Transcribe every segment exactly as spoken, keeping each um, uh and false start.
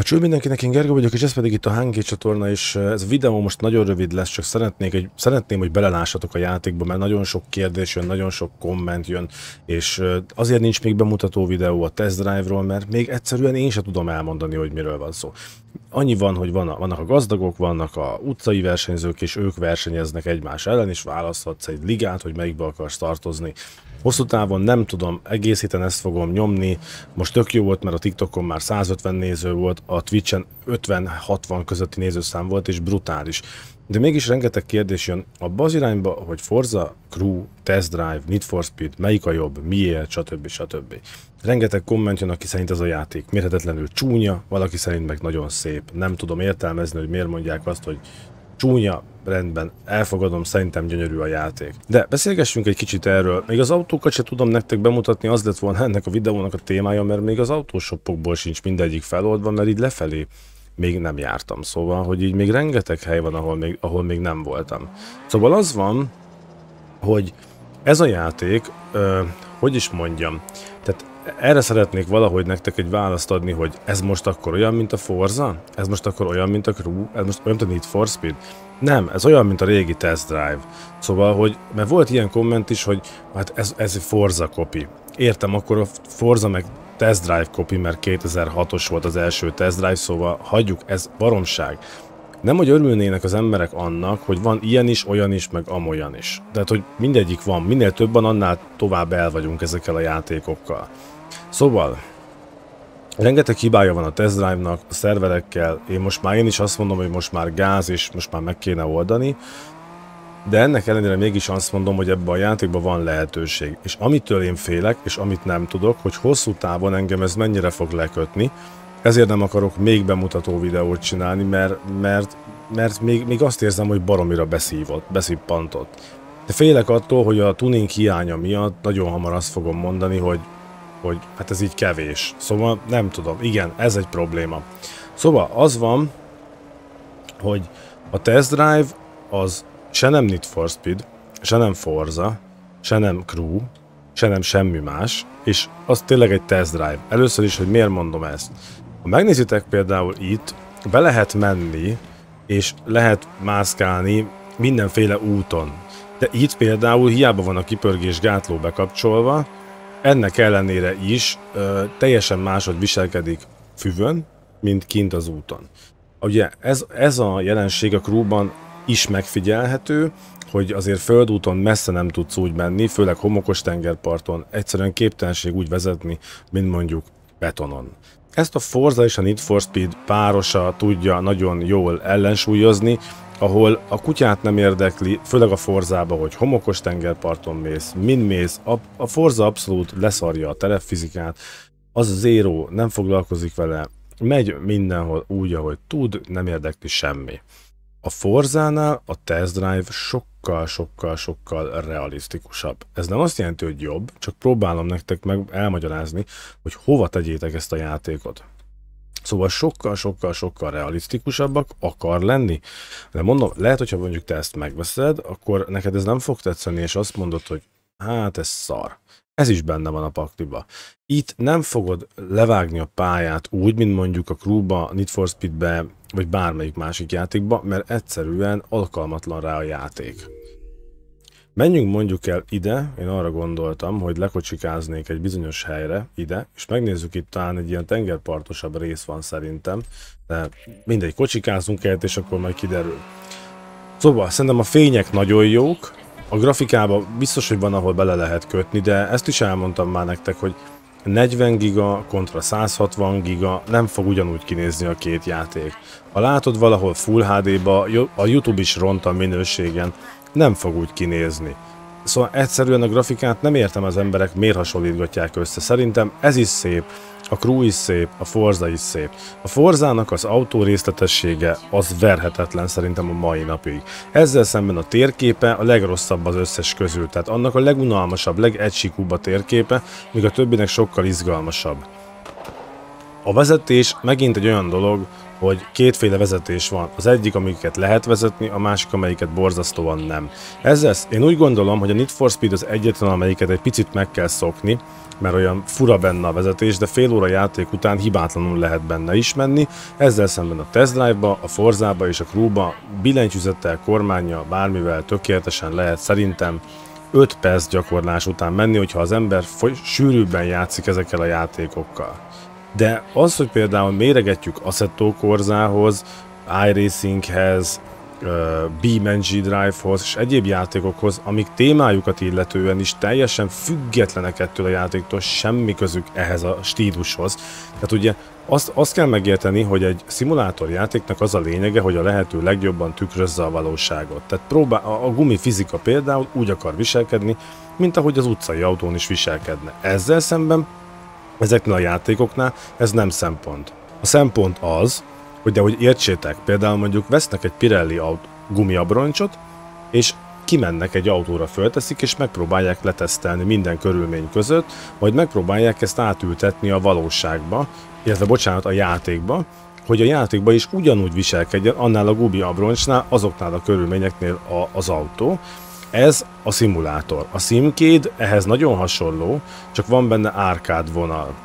Cső mindenkinek, én Gergő vagyok, és ez pedig itt a Hungry csatorna, és ez a videó most nagyon rövid lesz, csak szeretnék, egy, szeretném, hogy belelássatok a játékba, mert nagyon sok kérdés jön, nagyon sok komment jön, és azért nincs még bemutató videó a test drive-ról, mert még egyszerűen én sem tudom elmondani, hogy miről van szó. Annyi van, hogy van a, vannak a gazdagok, vannak a utcai versenyzők, és ők versenyeznek egymás ellen, és választhatsz egy ligát, hogy melyikbe akarsz tartozni. Hosszú távon nem tudom, egész héten ezt fogom nyomni. Most tök jó volt, mert a TikTokon már százötven néző volt, a Twitchen ötven-hatvan közötti nézőszám volt, és brutális. De mégis rengeteg kérdés jön abba az irányba, hogy Forza, Crew, Test Drive, Need for Speed, melyik a jobb, miért, stb. stb. Rengeteg komment jön, aki szerint ez a játék mérhetetlenül csúnya, valaki szerint meg nagyon szép. Nem tudom értelmezni, hogy miért mondják azt, hogy csúnya, rendben, elfogadom, szerintem gyönyörű a játék. De beszélgessünk egy kicsit erről. Még az autókat se tudom nektek bemutatni, az lett volna ennek a videónak a témája, mert még az autóshopokból sincs mindegyik feloldva, mert így lefelé még nem jártam. Szóval, hogy így még rengeteg hely van, ahol még, ahol még nem voltam. Szóval az van, hogy ez a játék, ö, hogy is mondjam, tehát erre szeretnék valahogy nektek egy választ adni, hogy ez most akkor olyan, mint a Forza? Ez most akkor olyan, mint a Crew? Ez most olyan, mint a Need for Speed? Nem, ez olyan, mint a régi Test Drive. Szóval, hogy, mert volt ilyen komment is, hogy hát ez, ez egy Forza copy. Értem, akkor a Forza meg Test Drive copy, mert kétezer-hatos volt az első Test Drive, szóval hagyjuk, ez baromság. Nem, hogy örülnének az emberek annak, hogy van ilyen is, olyan is, meg amolyan is. Tehát, hogy mindegyik van, minél több van, annál tovább el vagyunk ezekkel a játékokkal. Szóval, rengeteg hibája van a Test Drive-nak, a szerverekkel, én most már én is azt mondom, hogy most már gáz, és most már meg kéne oldani, de ennek ellenére mégis azt mondom, hogy ebben a játékban van lehetőség. És amitől én félek, és amit nem tudok, hogy hosszú távon engem ez mennyire fog lekötni, ezért nem akarok még bemutató videót csinálni, mert, mert, mert még, még azt érzem, hogy baromira beszívott, beszippantott. De félek attól, hogy a tuning hiánya miatt nagyon hamar azt fogom mondani, hogy hogy hát ez így kevés. Szóval nem tudom, igen, ez egy probléma. Szóval az van, hogy a Test Drive az se nem Need for Speed, se nem Forza, se nem Crew, se nem semmi más, és az tényleg egy Test Drive. Először is, hogy miért mondom ezt. Ha megnézitek például itt, be lehet menni, és lehet mászkálni mindenféle úton. De itt például hiába van a kipörgés gátló bekapcsolva, ennek ellenére is ö, teljesen máshogy viselkedik füvön, mint kint az úton. Ugye ez, ez a jelenség a Crewban is megfigyelhető, hogy azért földúton messze nem tudsz úgy menni, főleg homokos tengerparton, egyszerűen képtelenség úgy vezetni, mint mondjuk betonon. Ezt a Forza és a Need for Speed párosa tudja nagyon jól ellensúlyozni, ahol a kutyát nem érdekli, főleg a Forzába, hogy homokos tengerparton mész, mind mész, a, a Forza abszolút leszarja a terepfizikát, az a Zero nem foglalkozik vele, megy mindenhol úgy, ahogy tud, nem érdekli semmi. A Forzánál a Test Drive sokkal-sokkal-sokkal realisztikusabb. Ez nem azt jelenti, hogy jobb, csak próbálom nektek meg elmagyarázni, hogy hova tegyétek ezt a játékot. Szóval sokkal-sokkal-sokkal realisztikusabbak akar lenni. De mondom, lehet, hogyha mondjuk te ezt megveszed, akkor neked ez nem fog tetszeni, és azt mondod, hogy hát ez szar. Ez is benne van a pakliba. Itt nem fogod levágni a pályát úgy, mint mondjuk a Crewba, Need for Speedbe, vagy bármelyik másik játékba, mert egyszerűen alkalmatlan rá a játék. Menjünk mondjuk el ide, én arra gondoltam, hogy lekocsikáznék egy bizonyos helyre, ide, és megnézzük, itt talán egy ilyen tengerpartosabb rész van szerintem, de mindegy, kocsikázunk el, és akkor majd kiderül. Szóval szerintem a fények nagyon jók, a grafikában biztos, hogy van, ahol bele lehet kötni, de ezt is elmondtam már nektek, hogy negyven giga kontra száz hatvan giga nem fog ugyanúgy kinézni a két játék. Ha látod valahol Full há dé-ba, a YouTube is ront a minőségen, nem fog úgy kinézni. Szóval egyszerűen a grafikát nem értem, az emberek miért hasonlítgatják össze. Szerintem ez is szép, a Crew is szép, a Forza is szép. A Forzának az autó részletessége az verhetetlen szerintem a mai napig. Ezzel szemben a térképe a legrosszabb az összes közül, tehát annak a legunalmasabb, legegysíkúbb a térképe, míg a többinek sokkal izgalmasabb. A vezetés megint egy olyan dolog, hogy kétféle vezetés van. Az egyik, amiket lehet vezetni, a másik, amelyiket borzasztóan nem. Ezzel én úgy gondolom, hogy a Need for Speed az egyetlen, amelyiket egy picit meg kell szokni, mert olyan fura benne a vezetés, de fél óra játék után hibátlanul lehet benne is menni. Ezzel szemben a Test Drive-ba, a Forzába és a Crew-ba billentyűzettel, kormánnyal, bármivel tökéletesen lehet szerintem öt perc gyakorlás után menni, hogyha az ember sűrűbben játszik ezekkel a játékokkal. De az, hogy például méregetjük Assetto Corsához, iRacinghez, BeamNG Drive-hoz és egyéb játékokhoz, amik témájukat illetően is teljesen függetlenek ettől a játéktól, semmi közük ehhez a stílushoz. Tehát ugye azt, azt kell megérteni, hogy egy szimulátorjátéknak az a lényege, hogy a lehető legjobban tükrözze a valóságot. Tehát próbál, a, a gumifizika például úgy akar viselkedni, mint ahogy az utcai autón is viselkedne. Ezzel szemben ezeknél a játékoknál ez nem szempont. A szempont az, hogy de hogy értsétek, például mondjuk vesznek egy Pirelli gumiabroncsot, és kimennek egy autóra, fölteszik, és megpróbálják letesztelni minden körülmény között, majd megpróbálják ezt átültetni a valóságba, illetve bocsánat, a játékba, hogy a játékban is ugyanúgy viselkedjen annál a gumiabroncsnál, azoknál a körülményeknél a, az autó. Ez a szimulátor. A Simcade ehhez nagyon hasonló, csak van benne arcade vonal.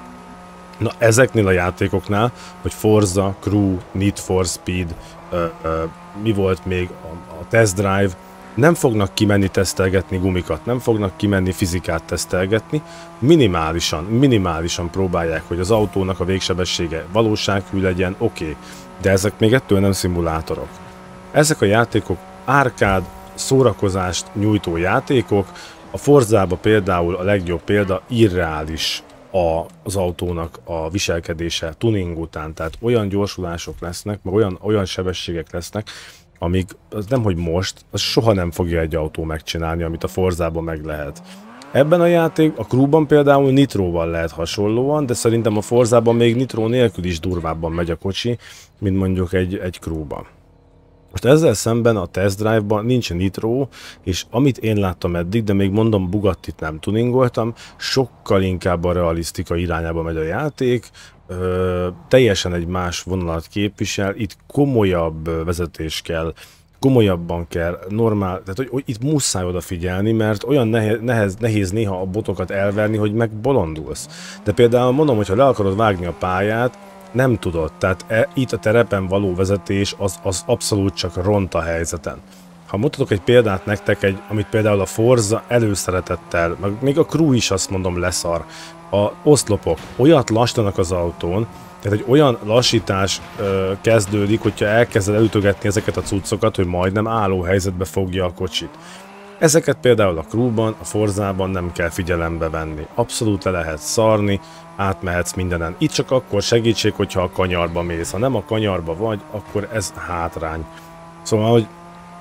Na ezeknél a játékoknál, hogy Forza, Crew, Need for Speed, ö, ö, mi volt még, a, a Test Drive, nem fognak kimenni tesztelgetni gumikat, nem fognak kimenni fizikát tesztelgetni, minimálisan, minimálisan próbálják, hogy az autónak a végsebessége valósághű legyen, oké, okay, de ezek még ettől nem szimulátorok. Ezek a játékok arcade, szórakozást nyújtó játékok, a Forzába például a legjobb példa, irreális a, az autónak a viselkedése tuning után, tehát olyan gyorsulások lesznek, meg olyan, olyan sebességek lesznek, amik az nem, hogy most, az soha nem fogja egy autó megcsinálni, amit a Forzában meg lehet. Ebben a játék, a Crewban például nitróval lehet hasonlóan, de szerintem a Forzában még nitró nélkül is durvábban megy a kocsi, mint mondjuk egy, egy Crewban. Most ezzel szemben a Test Drive-ban nincs nitró, és amit én láttam eddig, de még mondom, Bugattit nem tuningoltam, sokkal inkább a realisztika irányába megy a játék, ö, teljesen egy más vonalat képvisel, itt komolyabb vezetés kell, komolyabban kell, normál, tehát hogy, hogy itt muszáj odafigyelni, mert olyan nehéz, nehéz, nehéz néha a botokat elverni, hogy megbolondulsz. De például mondom, hogy ha le akarod vágni a pályát, nem tudod, tehát e, itt a terepen való vezetés az, az abszolút csak ront a helyzeten. Ha mutatok egy példát nektek, egy, amit például a Forza előszeretettel, meg még a Crew is azt mondom leszar, a oszlopok olyat lassanak az autón, tehát egy olyan lassítás ö, kezdődik, hogyha elkezded elütögetni ezeket a cuccokat, hogy majdnem álló helyzetbe fogja a kocsit. Ezeket például a Crewban, a Forzában nem kell figyelembe venni. Abszolút le lehet szarni, átmehetsz mindenen. Itt csak akkor segítség, hogyha a kanyarba mész. Ha nem a kanyarba vagy, akkor ez hátrány. Szóval, hogy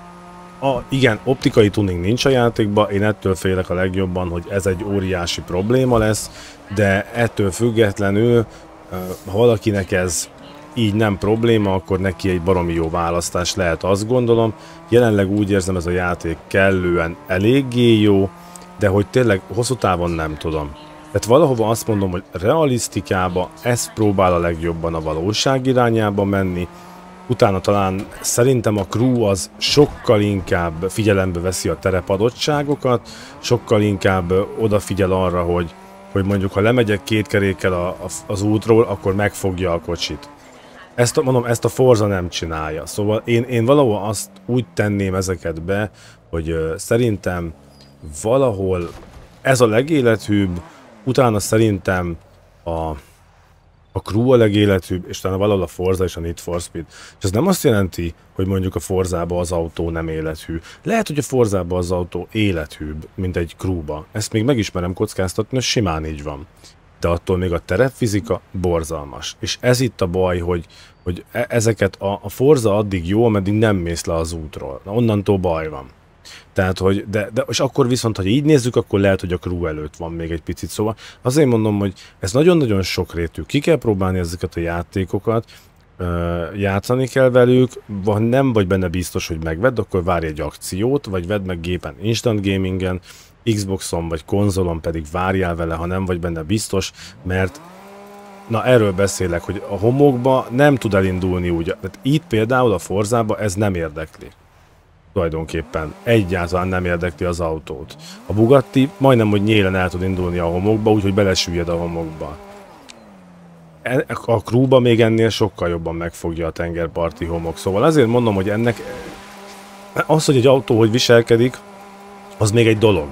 a, igen, optikai tuning nincs a játékban, én ettől félek a legjobban, hogy ez egy óriási probléma lesz, de ettől függetlenül, ha valakinek ez így nem probléma, akkor neki egy baromi jó választás lehet, azt gondolom. Jelenleg úgy érzem, ez a játék kellően eléggé jó, de hogy tényleg hosszú távon nem tudom. Tehát valahova azt mondom, hogy realisztikába ez próbál a legjobban a valóság irányába menni, utána talán szerintem a Crew az sokkal inkább figyelembe veszi a terepadottságokat, sokkal inkább odafigyel arra, hogy, hogy mondjuk ha lemegyek két kerékkel a, a, az útról, akkor megfogja a kocsit. Ezt mondom, ezt a Forza nem csinálja. Szóval én, én valahol azt úgy tenném ezeket be, hogy uh, szerintem valahol ez a legélethűbb, utána szerintem a, a Crew a legélethűbb, és utána valahol a Forza és a Need for Speed. És ez nem azt jelenti, hogy mondjuk a Forzában az autó nem élethű. Lehet, hogy a Forzában az autó élethűbb, mint egy Crewba. Ezt még megismerem kockáztatni, hogy simán így van. De attól még a terepfizika borzalmas. És ez itt a baj, hogy, hogy ezeket a, a Forza addig jó, ameddig nem mész le az útról. Na, onnantól baj van. Tehát, hogy, de, de, és akkor viszont, ha így nézzük, akkor lehet, hogy a Crew előtt van még egy picit. Szóval azért mondom, hogy ez nagyon-nagyon sokrétű. Ki kell próbálni ezeket a játékokat, játszani kell velük, ha nem vagy benne biztos, hogy megvedd, akkor várj egy akciót, vagy vedd meg gépen Instant Gamingen, Xboxon vagy konzolon pedig várjál vele, ha nem vagy benne biztos, mert Na erről beszélek, hogy a homokba nem tud elindulni úgy. Tehát itt például a Forzába ez nem érdekli. Tulajdonképpen egyáltalán nem érdekli az autót. A Bugatti majdnem, hogy nyélen el tud indulni a homokba, úgyhogy belesüllyed a homokba. A Crewba még ennél sokkal jobban megfogja a tengerparti homok. Szóval azért mondom, hogy ennek az, hogy egy autó hogy viselkedik, az még egy dolog.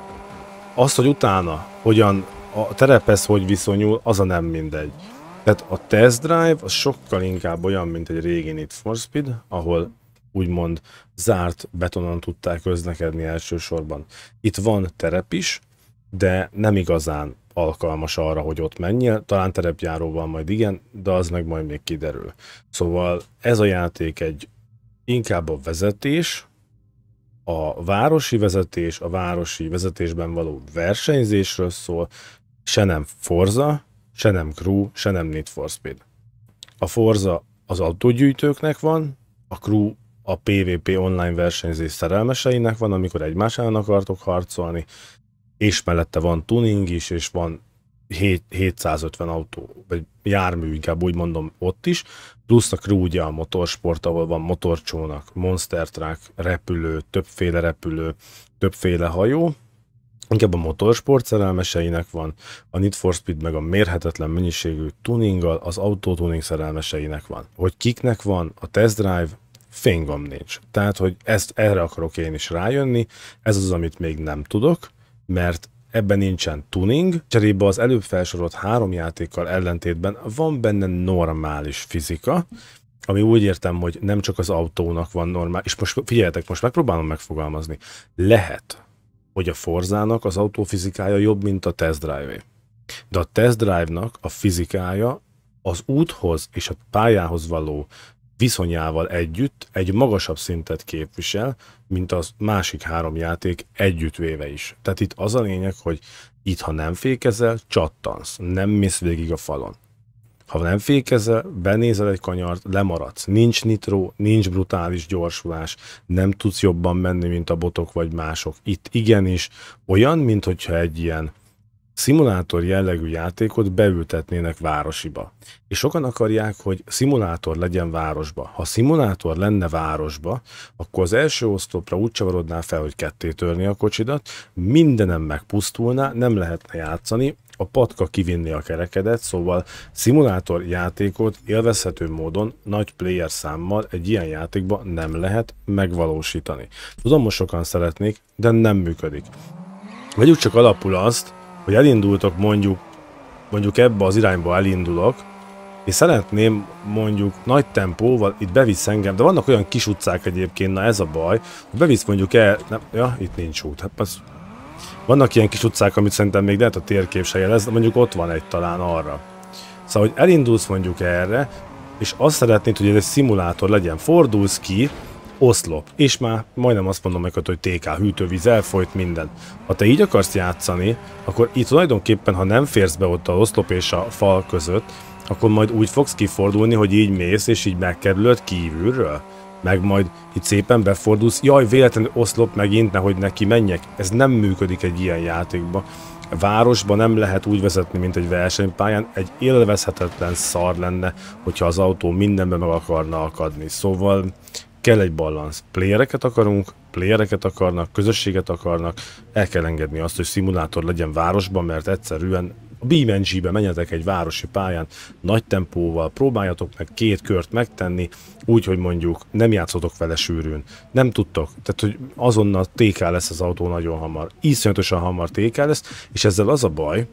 Az, hogy utána hogyan a terephez hogy viszonyul, az a nem mindegy. Tehát a test drive az sokkal inkább olyan, mint egy régi Need for Speed, ahol úgymond zárt betonon tudták közlekedni elsősorban. Itt van terep is, de nem igazán alkalmas arra, hogy ott menjél. Talán terepjáróval majd igen, de az meg majd még kiderül. Szóval ez a játék egy inkább a vezetés, a városi vezetés, a városi vezetésben való versenyzésről szól, se nem Forza, se nem Crew, se nem Need for Speed. A Forza az autógyűjtőknek van, a Crew a pé vé pé online versenyzés szerelmeseinek van, amikor egymás ellen akartok harcolni, és mellette van tuning is, és van hétszázötven autó, vagy jármű, inkább úgy mondom, ott is, plusz a Crew ugye a motorsport, ahol van motorcsónak, monster truck, repülő, többféle repülő, többféle hajó, inkább a motorsport szerelmeseinek van, a Need for Speed meg a mérhetetlen mennyiségű tuninggal, az autótuning szerelmeseinek van. Hogy kiknek van, a test drive, fingom nincs. Tehát, hogy ezt erre akarok én is rájönni, ez az, amit még nem tudok, mert ebben nincsen tuning, cserébe az előbb felsorolt három játékkal ellentétben van benne normális fizika, ami úgy értem, hogy nem csak az autónak van normál, és most figyeljetek, most megpróbálom megfogalmazni. Lehet, hogy a Forzának az autófizikája jobb, mint a test drive-é. De a test drive-nak a fizikája az úthoz és a pályához való viszonyával együtt egy magasabb szintet képvisel, mint a másik három játék együttvéve is. Tehát itt az a lényeg, hogy itt ha nem fékezel, csattansz, nem mész végig a falon. Ha nem fékezel, benézel egy kanyart, lemaradsz. Nincs nitro, nincs brutális gyorsulás, nem tudsz jobban menni, mint a botok vagy mások. Itt igenis olyan, mint hogyha egy ilyen szimulátor jellegű játékot beültetnének városiba. És sokan akarják, hogy szimulátor legyen városba. Ha szimulátor lenne városba, akkor az első oszlopra úgy csavarodnál fel, hogy ketté törni a kocsidat, mindenem megpusztulná, nem lehetne játszani, a patka kivinni a kerekedet, szóval szimulátor játékot élvezhető módon nagy player számmal egy ilyen játékba nem lehet megvalósítani. Tudom, most sokan szeretnék, de nem működik. Vegyük csak alapul azt, hogy elindultok mondjuk, mondjuk ebbe az irányba elindulok, és szeretném mondjuk nagy tempóval, itt bevisz engem, de vannak olyan kis utcák egyébként, na ez a baj, hogy bevisz mondjuk el, nem, ja, itt nincs út, hát az, vannak ilyen kis utcák, amit szerintem még lehet a térkép se jelez, de mondjuk ott van egy talán arra. Szóval, hogy elindulsz mondjuk erre, és azt szeretnéd, hogy ez egy szimulátor legyen, fordulsz ki, oszlop, és már majdnem azt mondom meg, hogy té ká, hűtővíz, elfolyt minden. Ha te így akarsz játszani, akkor itt tulajdonképpen, ha nem férsz be ott a oszlop és a fal között, akkor majd úgy fogsz kifordulni, hogy így mész, és így megkerülöd kívülről. Meg majd itt szépen befordulsz, jaj, véletlenül oszlop megint, nehogy neki menjek. Ez nem működik egy ilyen játékban. Városban nem lehet úgy vezetni, mint egy versenypályán, egy élvezhetetlen szar lenne, hogyha az autó mindenben meg akarna akadni. Szóval kell egy balansz. Playereket akarunk, playereket akarnak, közösséget akarnak, el kell engedni azt, hogy szimulátor legyen városban, mert egyszerűen a bé em gé-be menjetek egy városi pályán, nagy tempóval, próbáljatok meg két kört megtenni, úgy, hogy mondjuk nem játszotok vele sűrűn, nem tudtok, tehát hogy azonnal té ká lesz az autó nagyon hamar, iszonyatosan hamar té ká lesz, és ezzel az a baj,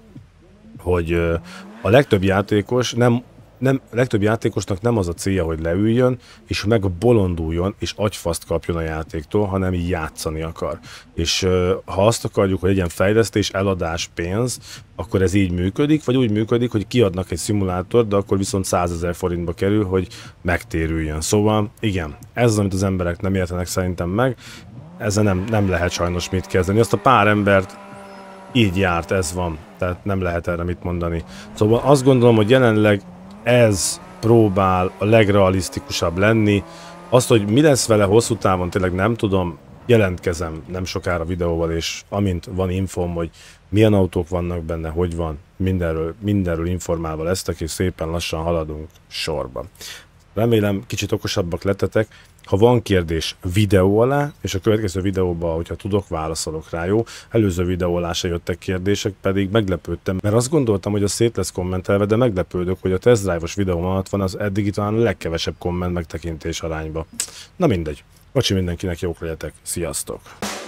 hogy a legtöbb játékos nem Nem, a legtöbb játékosnak nem az a célja, hogy leüljön, és megbolonduljon, és agyfaszt kapjon a játéktól, hanem játszani akar. És ha azt akarjuk, hogy legyen fejlesztés, eladás, pénz, akkor ez így működik, vagy úgy működik, hogy kiadnak egy szimulátort, de akkor viszont százezer forintba kerül, hogy megtérüljön. Szóval igen, ez az, amit az emberek nem értenek szerintem meg, ezzel nem, nem lehet sajnos mit kezdeni. Azt a pár embert így járt, ez van, tehát nem lehet erre mit mondani. Szóval azt gondolom, hogy jelenleg ez próbál a legrealisztikusabb lenni. Azt, hogy mi lesz vele hosszú távon, tényleg nem tudom. jelentkezem nem sokára videóval, és amint van infóm, hogy milyen autók vannak benne, hogy van, mindenről, mindenről informálva lesztek, és szépen lassan haladunk sorba. Remélem kicsit okosabbak lettetek. Ha van kérdés, videó alá, és a következő videóban, hogyha tudok, válaszolok rá, jó? Előző videó alá se jöttek kérdések, pedig meglepődtem, mert azt gondoltam, hogy a szét lesz kommentelve, de meglepődök, hogy a test drive-os videóm alatt van az eddigi talán a legkevesebb komment megtekintés arányba. Na mindegy. Bocsi mindenkinek, jók legyetek. Sziasztok!